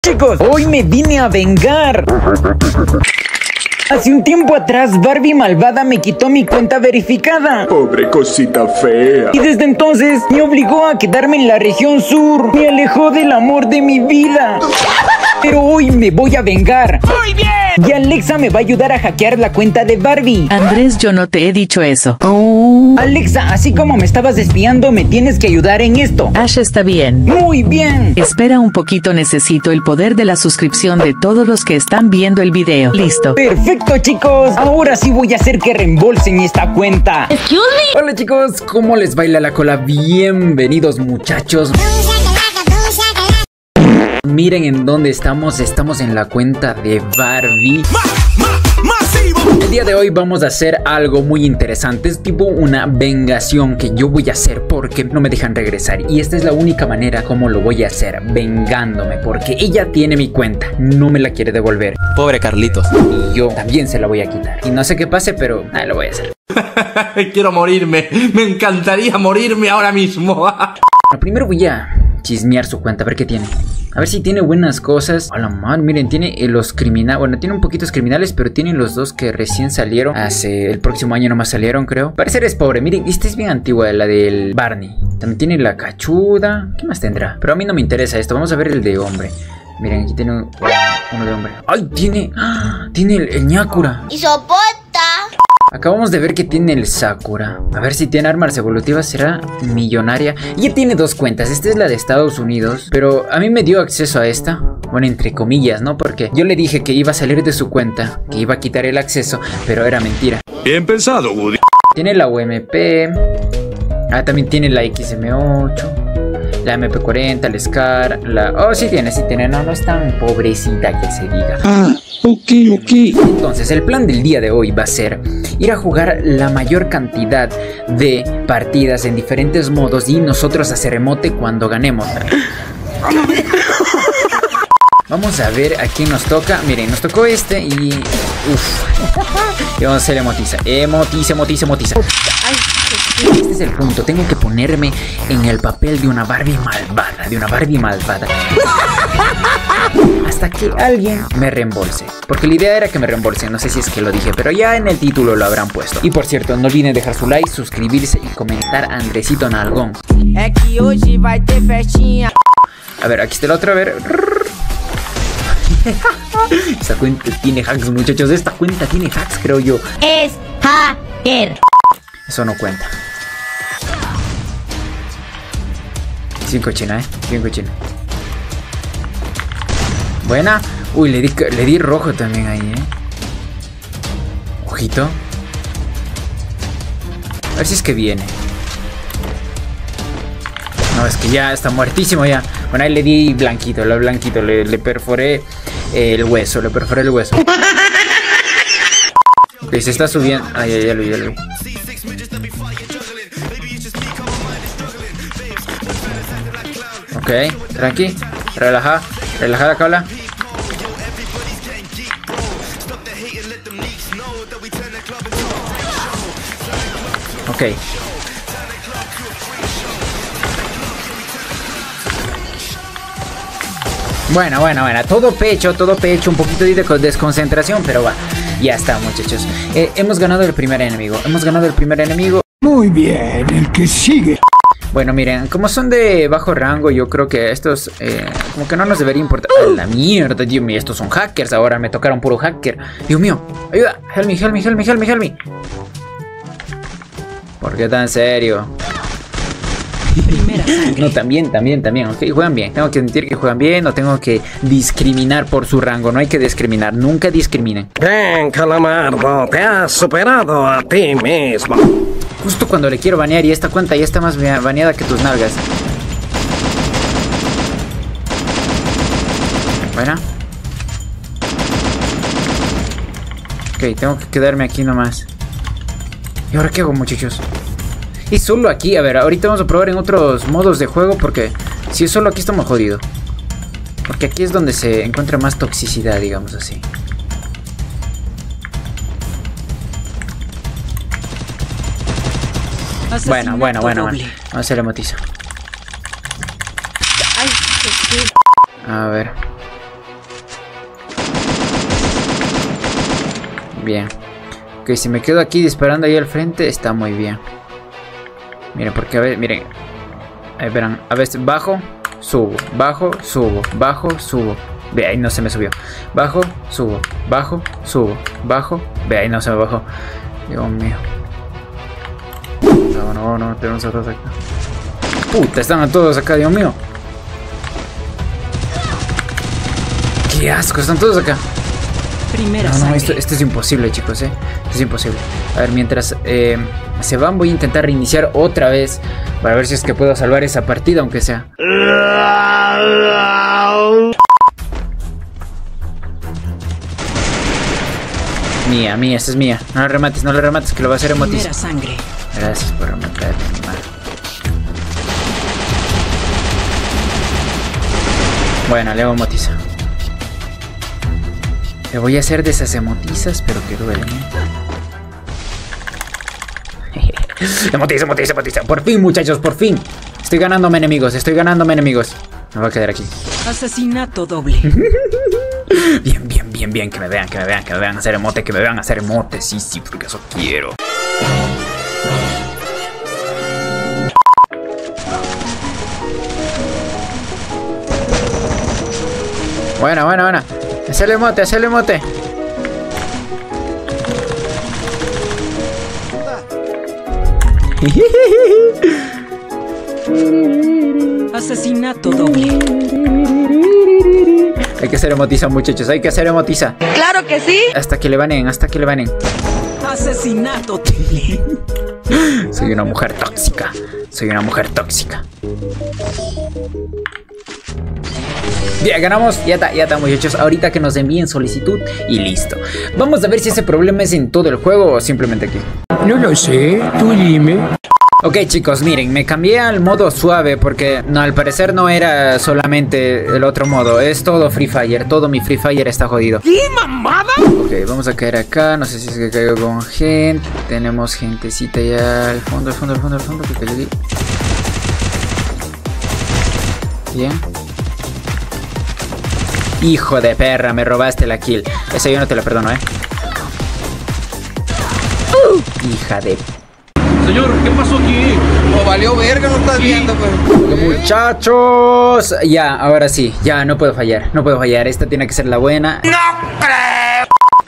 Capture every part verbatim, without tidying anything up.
Chicos, hoy me vine a vengar. Hace un tiempo atrás, Barbie malvada me quitó mi cuenta verificada. Pobre cosita fea. Y desde entonces me obligó a quedarme en la región sur. Me alejó del amor de mi vida. Pero hoy me voy a vengar. ¡Muy bien! Y Alexa me va a ayudar a hackear la cuenta de Barbie. Andrés, yo no te he dicho eso. Oh. Alexa, así como me estabas espiando, me tienes que ayudar en esto. Ash, está bien. Muy bien. Espera un poquito, necesito el poder de la suscripción de todos los que están viendo el video. Listo. Perfecto, chicos. Ahora sí voy a hacer que reembolsen esta cuenta. Excuse me. Hola, chicos. ¿Cómo les baila la cola? Bienvenidos, muchachos. Miren en dónde estamos. Estamos en la cuenta de Barbie. El día de hoy vamos a hacer algo muy interesante. Es tipo una vengación que yo voy a hacer porque no me dejan regresar. Y esta es la única manera como lo voy a hacer, vengándome, porque ella tiene mi cuenta, no me la quiere devolver. Pobre Carlitos. Y yo también se la voy a quitar. Y no sé qué pase, pero ah, lo voy a hacer. Quiero morirme. Me encantaría morirme ahora mismo. Primero voy a chismear su cuenta, a ver qué tiene. A ver si tiene buenas cosas. A la madre, miren, tiene eh, los criminales. Bueno, tiene un poquitos criminales, pero tienen los dos que recién salieron. Hace el próximo año nomás salieron, creo. Parecer es pobre. Miren, esta es bien antigua, la del Barney. También tiene la cachuda. ¿Qué más tendrá? Pero a mí no me interesa esto. Vamos a ver el de hombre. Miren, aquí tiene uno de hombre. ¡Ay! Tiene. ¡Ah! Tiene el, el ñakura. Y soporta. Acabamos de ver que tiene el Sakura. A ver si tiene armas evolutivas. Será millonaria. Ella tiene dos cuentas. Esta es la de Estados Unidos, pero a mí me dio acceso a esta. Bueno, entre comillas, ¿no? Porque yo le dije que iba a salir de su cuenta, que iba a quitar el acceso, pero era mentira. Bien pensado, Woody. Tiene la U M P. Ah, también tiene la X M ocho, la M P cuarenta, la Scar, la... Oh, sí tiene, sí tiene. No, no es tan pobrecita que se diga. Ah, ok, ok. Entonces, el plan del día de hoy va a ser ir a jugar la mayor cantidad de partidas en diferentes modos y nosotros hacer emote cuando ganemos. Vamos a ver a quién nos toca. Miren, nos tocó este y... Uff. Y vamos a hacer emotiza. Emotiza, emotiza, emotiza. Este es el punto. Tengo que ponerme en el papel de una Barbie malvada. De una Barbie malvada. Hasta que alguien me reembolse. Porque la idea era que me reembolsen. No sé si es que lo dije, pero ya en el título lo habrán puesto. Y por cierto, no olviden dejar su like, suscribirse y comentar Andresito Nalgón. A ver, aquí está el otro. A ver. Esta cuenta tiene hacks, muchachos. Esta cuenta tiene hacks, creo yo. Es hacker. Eso no cuenta. Bien cochina, eh. Bien cochina. Buena. Uy, le di, le di rojo también ahí, eh. Ojito. A ver si es que viene. No, es que ya está muertísimo ya. Bueno, ahí le di blanquito, lo blanquito. Le, le perforé el hueso, le perforé el hueso. Ok, se está subiendo. Ay, ay, ya lo vi, ya lo vi. Ok, tranqui. Relaja, relaja la cola. Ok. Bueno, bueno, bueno, todo pecho, todo pecho, un poquito de desconcentración, pero va, ya está, muchachos. Eh, hemos ganado el primer enemigo, hemos ganado el primer enemigo. Muy bien, el que sigue. Bueno, miren, como son de bajo rango, yo creo que estos, eh, como que no nos debería importar. ¡A la mierda, Dios mío! Estos son hackers, ahora me tocaron puro hacker. Dios mío, ayuda, help me, help me, help me, help me, help me. ¿Por qué tan serio? No, también, también, también, ok, juegan bien. Tengo que admitir que juegan bien. No tengo que discriminar por su rango. No hay que discriminar, nunca discriminen. Bien, Calamardo, te has superado a ti mismo. Justo cuando le quiero banear y esta cuenta ya está más baneada que tus nalgas. Buena. Ok, tengo que quedarme aquí nomás. ¿Y ahora qué hago, muchachos? Y solo aquí, a ver, ahorita vamos a probar en otros modos de juego porque si es solo aquí estamos jodidos. Porque aquí es donde se encuentra más toxicidad, digamos así. Bueno, bueno, bueno, bueno. Vamos a hacer la motiza. A ver. Bien. Ok, si me quedo aquí disparando ahí al frente, está muy bien. Miren, porque a ver, miren. Ahí verán, a veces bajo, subo, bajo, subo, bajo, subo. Ve, ahí no se me subió. Bajo, subo, bajo, subo, bajo. Ve, ahí no se me bajó. Dios mío. No, no, no, tenemos a todos acá. Puta, están a todos acá, Dios mío. Qué asco, están todos acá. Primera No, no, esto, esto es imposible, chicos, eh. Esto es imposible. A ver, mientras eh, se van, voy a intentar reiniciar otra vez. Para ver si es que puedo salvar esa partida, aunque sea. Mía, mía, esta es mía. No la remates, no la remates, que lo va a hacer Emotiza. Primera sangre. Gracias por rematar, animal. Bueno, le hago Emotiza. Le voy a hacer de esas emotizas, pero que duelen, ¿eh? Emotiza, emotiza, emotiza. Por fin, muchachos, por fin. Estoy ganándome enemigos, estoy ganándome enemigos. Me voy a quedar aquí. Asesinato doble. Bien, bien, bien, bien. Que me vean, que me vean, que me vean hacer emote, que me vean hacer emote. Sí, sí, porque eso quiero. Buena, buena, buena. Hacele emote, hacele emote. Asesinato doble. Hay que hacer emotiza, muchachos, hay que hacer emotiza. ¡Claro que sí! Hasta que le banen, hasta que le banen. Asesinato triple. Soy una mujer tóxica. Soy una mujer tóxica. Bien, ganamos, ya está, ya está, muchachos. Ahorita que nos envíen solicitud y listo. Vamos a ver si ese problema es en todo el juego o simplemente aquí. No lo sé, tú dime. Ok, chicos, miren, me cambié al modo suave porque no, al parecer no era solamente el otro modo. Es todo Free Fire, todo mi Free Fire está jodido. ¿Qué mamada? Ok, vamos a caer acá, no sé si es que caigo con gente. Tenemos gentecita ya al fondo, al fondo, al fondo, al fondo, que caigo aquí. Bien. Hijo de perra, me robaste la kill. Esa yo no te la perdono, eh. Uh, hija de... Señor, ¿qué pasó aquí? No valió verga, no estás viendo, pues. Muchachos, ya, ahora sí, ya no puedo fallar, no puedo fallar. Esta tiene que ser la buena. ¡No creo!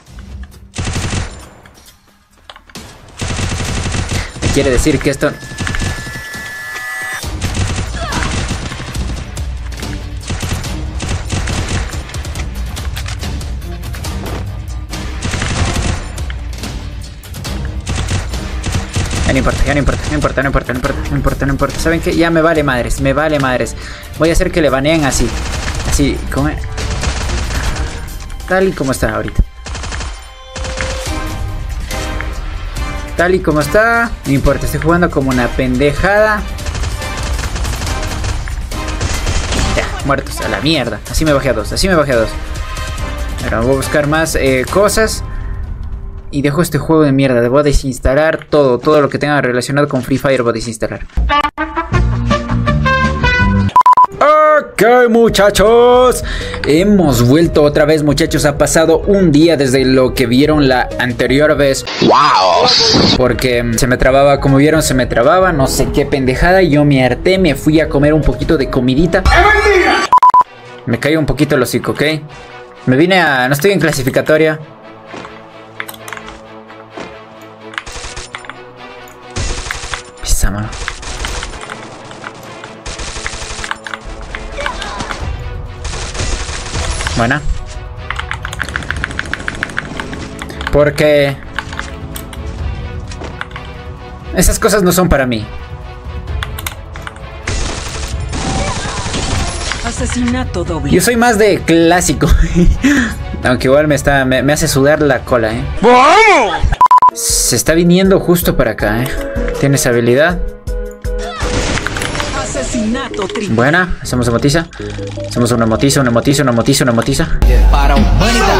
Quiere decir que esto... Ya no importa, ya no importa, no importa, no importa, no importa, no importa, no importa. ¿Saben qué? Ya me vale madres, me vale madres. Voy a hacer que le baneen así. Así, como... Tal y como está ahorita. Tal y como está. No importa, estoy jugando como una pendejada. Ya, muertos, a la mierda. Así me bajé a dos, así me bajé a dos. Ahora voy a buscar más eh, cosas. Y dejo este juego de mierda. Debo desinstalar todo. Todo lo que tenga relacionado con Free Fire voy a desinstalar. Ok, muchachos. Hemos vuelto otra vez, muchachos. Ha pasado un día desde lo que vieron la anterior vez. ¡Wow! Porque se me trababa, como vieron, se me trababa. No sé qué pendejada. Yo me harté, me fui a comer un poquito de comidita. Me cayó un poquito el hocico, ¿ok? Me vine a... No estoy en clasificatoria. Pisa, mano. Buena. Porque... esas cosas no son para mí. Asesinato doble. Yo soy más de clásico. Aunque igual me está me, me hace sudar la cola, ¿eh? ¡Vamos! Se está viniendo justo para acá, ¿eh? ¿Tienes habilidad? Asesinato triple. Buena, hacemos emotiza. Hacemos una emotiza, una emotiza, una emotiza, una emotiza. Para humanidad.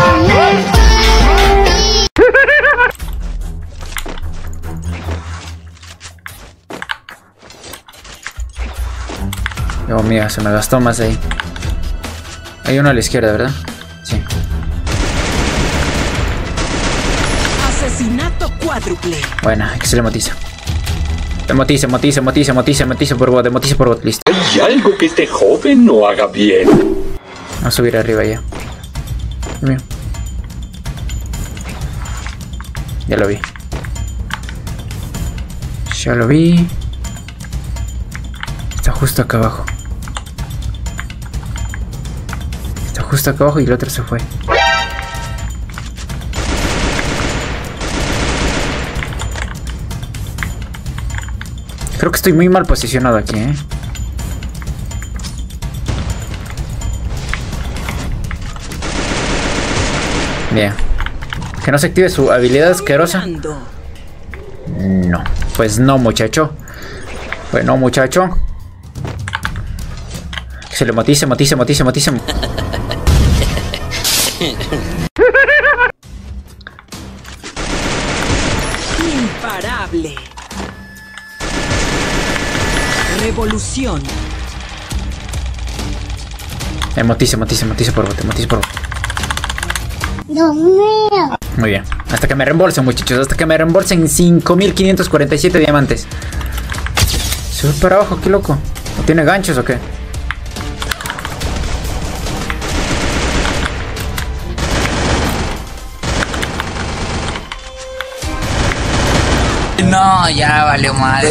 Oh, mira, se me gastó más ahí. Hay uno a la izquierda, ¿verdad? Sí. Asesinato cuádruple. Bueno, hay que se le motiza. Motiza, motiza, motiza, motiza, motiza por bot, motiza por bot, listo. Hay algo que este joven no haga bien. Vamos a subir arriba ya. Mira. Ya lo vi. Ya lo vi. Está justo acá abajo. Está justo acá abajo y el otro se fue. Creo que estoy muy mal posicionado aquí, ¿eh? Bien. Que no se active su habilidad asquerosa. No. Pues no, muchacho. Pues no, muchacho. Se le motice, motice, motice, motice. Imparable. Revolución. Eh, motice, motice, motice por bote, motice por bote. Dios mío. Muy bien. Hasta que me reembolsen, muchachos. Hasta que me reembolsen cinco mil quinientos cuarenta y siete diamantes. Sube para abajo, qué loco. ¿No tiene ganchos o qué? No, ya valió madre.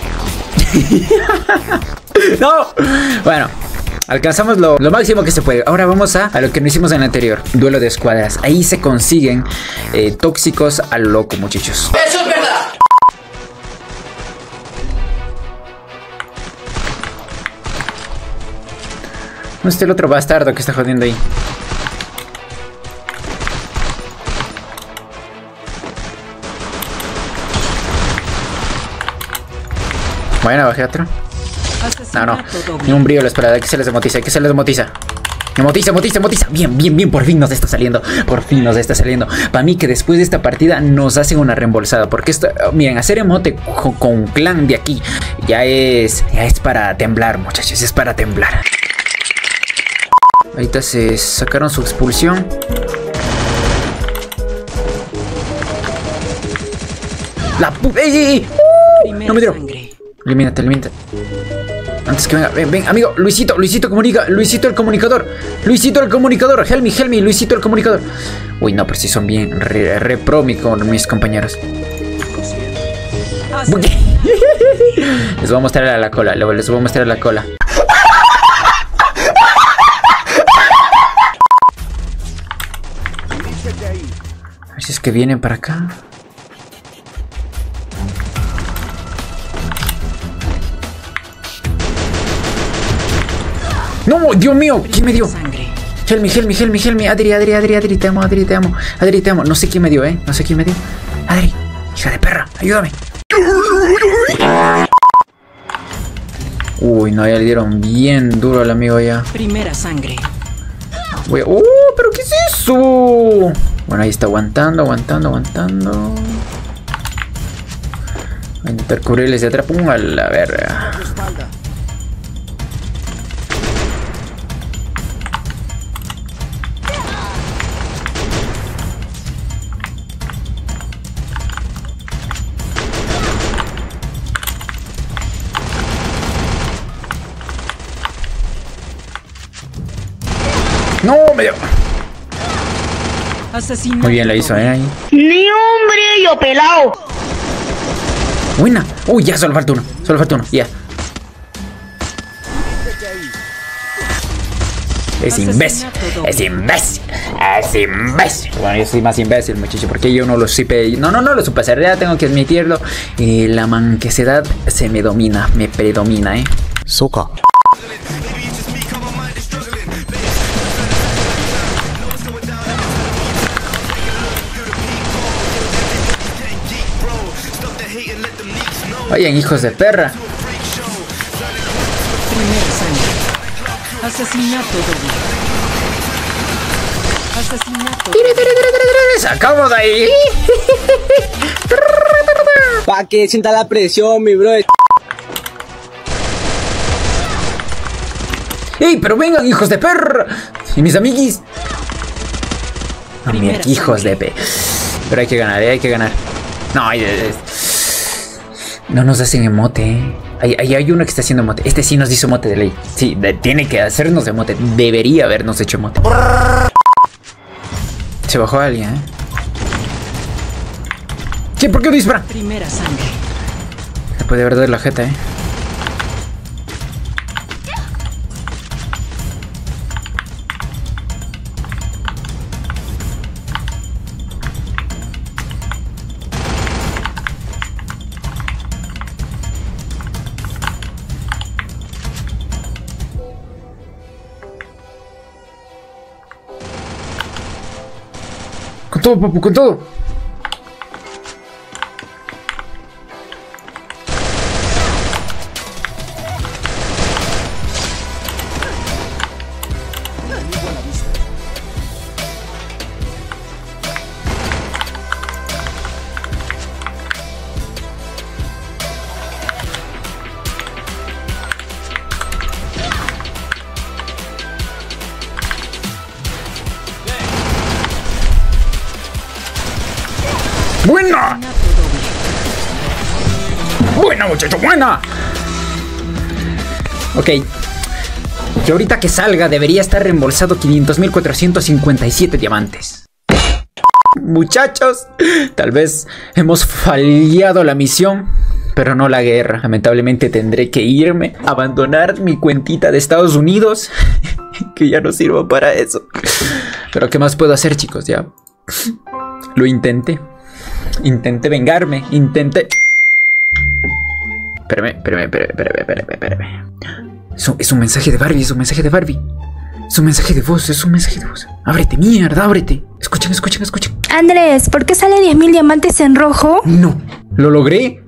No. Bueno, alcanzamos lo, lo máximo que se puede. Ahora vamos a, a lo que no hicimos en el anterior. Duelo de escuadras. Ahí se consiguen eh, tóxicos a lo loco, muchachos. Eso es verdad. ¿Dónde está el otro bastardo que está jodiendo ahí? Bueno, bajé otro. No, no. Ni un brillo la esperada. Hay que se les demotiza. Hay que se les demotiza. Motiza, motiza, motiza. Bien, bien, bien. Por fin nos está saliendo. Por fin nos está saliendo. Para mí que después de esta partida nos hacen una reembolsada. Porque esto, miren, hacer emote con, con clan de aquí ya es, ya es para temblar, muchachos. Es para temblar. Ahorita se sacaron su expulsión. La puta. ¡Ey, ey, ey! Uh, no me dieron. Elimínate, elimínate. Antes que venga, ven, ven, amigo. Luisito, Luisito comunica. Luisito el comunicador. Luisito el comunicador. Help me, help me, Luisito el comunicador. Uy, no, pero si son bien re, re pro mi, con mis compañeros. Les voy a mostrar a la cola. Les voy a mostrar a la cola. A ver si es que vienen para acá. No, Dios mío, ¿quién me dio? Help me, help me, help me, help me. Adri, Adri, Adri, Adri, te amo, Adri, te amo. Adri, te amo. No sé quién me dio, eh. No sé quién me dio. Adri, hija de perra, ayúdame. Uy, no, ya le dieron bien duro al amigo ya. Primera sangre. Voy a... ¡Uh! ¿Pero qué es eso? Bueno, ahí está aguantando, aguantando, aguantando. Voy a intentar cubrirles de atrás. ¡Pum! A la verga. No, me dio. Muy bien la hizo, eh. Ahí. Ni hombre, yo pelado. Buena. Uy, ya solo falta uno. Solo falta uno. Ya. Es imbécil. Es imbécil. Es imbécil. Bueno, yo soy más imbécil, muchacho. Porque yo no lo supe. No, no, no lo supe hacer. Ya tengo que admitirlo. Eh, la manquesedad se me domina. Me predomina, eh. Soca. Oigan, hijos de perra. Primera sangre. Asesinato doble. Asesinato doble. ¡Sacamos de ahí! Pa' que sienta la presión, mi bro. ¡Ey, pero vengan, hijos de perra! ¿Y mis amiguis? No, mira, hijos de pe... Pero hay que ganar, ¿eh? Hay que ganar. No, hay... no nos hacen emote, ¿eh? Ahí, ahí hay uno que está haciendo emote. Este sí nos hizo emote de ley. Sí, de, tiene que hacernos emote. Debería habernos hecho emote. Se bajó alguien, ¿eh? ¿Qué? ¿Por qué no dispara? Primera sangre. Le puede haber dado la jeta, ¿eh? Con todo, papu, con todo. ¡Buena! ¡Buena, muchacho! ¡Buena! Ok. Que ahorita que salga debería estar reembolsado quinientos mil cuatrocientos cincuenta y siete diamantes. Muchachos, tal vez hemos fallado la misión, pero no la guerra. Lamentablemente tendré que irme, abandonar mi cuentita de Estados Unidos, que ya no sirvo para eso. Pero ¿qué más puedo hacer, chicos? Ya lo intenté. Intenté vengarme, intenté... Espérame, espérame, espérame, espérame, espérame, espérame. Es un, es un mensaje de Barbie, es un mensaje de Barbie. Es un mensaje de voz, es un mensaje de voz. Ábrete, mierda, ábrete. Escuchen, escuchen, escuchen. Andrés, ¿por qué sale diez mil diamantes en rojo? No, lo logré.